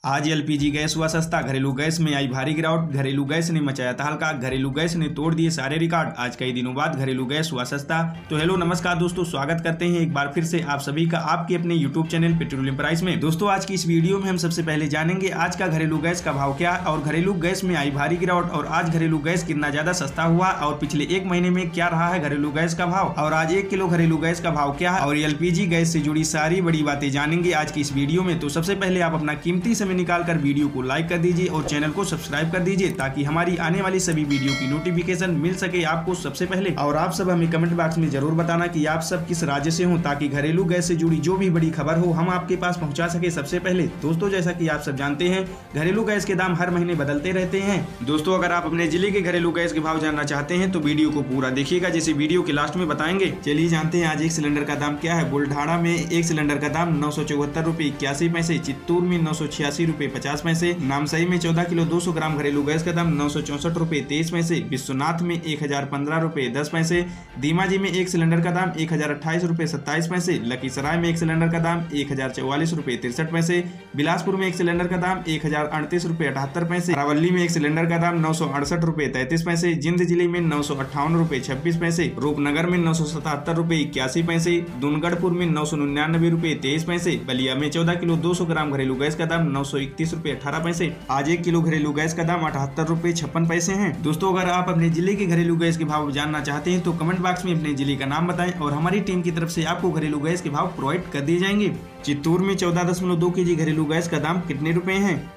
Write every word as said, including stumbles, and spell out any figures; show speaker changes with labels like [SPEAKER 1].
[SPEAKER 1] आज LPG gas हुआ सस्ता, घरेलू गैस में आई भारी गिरावट, घरेलू गैस ने मचाया तहलका, घरेलू गैस ने तोड़ दिए सारे रिकॉर्ड। आज कई दिनों बाद घरेलू गैस हुआ सस्ता। तो हेलो नमस्कार दोस्तों, स्वागत करते हैं एक बार फिर से आप सभी का आपके अपने यूट्यूब चैनल पेट्रोलियम प्राइस में। दोस्तों आज की इस वीडियो में हम सबसे पहले जानेंगे आज का घरेलू गैस का भाव क्या और घरेलू गैस में आई भारी गिरावट और आज घरेलू गैस कितना ज्यादा सस्ता हुआ और पिछले एक महीने में क्या रहा है घरेलू गैस का भाव और आज एक किलो घरेलू गैस का भाव क्या है और एलपीजी गैस से जुड़ी सारी बड़ी बातें जानेंगे आज की इस वीडियो में। तो सबसे पहले आप अपना कीमती समय निकालकर वीडियो को लाइक कर दीजिए और चैनल को सब्सक्राइब कर दीजिए ताकि हमारी आने वाली सभी वीडियो की नोटिफिकेशन मिल सके आपको सबसे पहले। और आप सब हमें कमेंट बॉक्स में जरूर बताना कि आप सब किस राज्य से हो ताकि घरेलू गैस से जुड़ी जो भी बड़ी खबर हो हम आपके पास पहुंचा सके सबसे पहले। दोस्तों जैसा कि आप सब जानते हैं घरेलू गैस के दाम हर महीने बदलते रहते हैं। दोस्तों अगर आप अपने जिले के घरेलू गैस के भाव जानना चाहते हैं तो वीडियो को पूरा देखिएगा, जैसे वीडियो के लास्ट में बताएंगे। चलिए जानते हैं आज एक सिलेंडर का दाम क्या है। बुल्ढाना में एक सिलेंडर का दाम नौ सौ चौहत्तर रूपए इक्यासी पैसे, चित्तूर में नौ सौ छियासी रूपए पचास पैसे, नामसाई में चौदह किलो दो सौ ग्राम घरेलू गैस का दाम नौ सौ चौसठ रूपए तेईस पैसे, विश्वनाथ में एक हजार पंद्रह रूपए दस पैसे, दीमाजी में एक सिलेंडर का दाम एक हजार अट्ठाईस रूपए सत्ताईस पैसे, लखीसराय में एक सिलेंडर का दाम एक हजार चौवालीस रूपए तिरसठ पैसे, बिलासपुर में एक सिलेंडर का दाम एक हजार अड़तीस रूपए अठहत्तर पैसे, अरावली में एक सिलेंडर का दाम नौ सौ अड़सठ रूपए तैतीस पैसे, जिंद जिले में नौ सौ अट्ठावन रूपए छब्बीस पैसे, रूपनगर में नौ सौ सतहत्तर रूपए इक्यासी पैसे, दूनगढ़पुर में नौ सौ निन्यानवे रूपए तेईस पैसे, बलिया में चौदह किलो दो सौ ग्राम घरेलू गैस का दाम नौ सौ इकतीस रूपए अठारह पैसे। आज एक किलो घरेलू गैस का दाम अठहत्तर रूपए छप्पन पैसे हैं। दोस्तों अगर आप अपने जिले के घरेलू गैस के भाव जानना चाहते हैं तो कमेंट बॉक्स में अपने जिले का नाम बताएं और हमारी टीम की तरफ से आपको घरेलू गैस के भाव प्रोवाइड कर दिए जाएंगे। चित्तूर में चौदह दशमलव दो के जी घरेलू गैस का दाम कितने रुपए हैं?